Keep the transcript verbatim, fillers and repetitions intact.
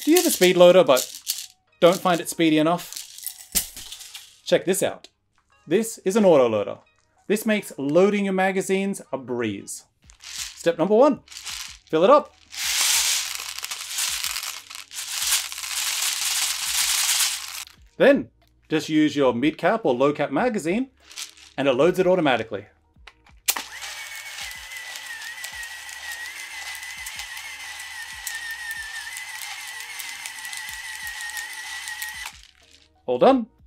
Do you have a speed loader but don't find it speedy enough? Check this out. This is an auto loader. This makes loading your magazines a breeze. Step number one, fill it up. Then just use your midcap or lowcap magazine and it loads it automatically. All done.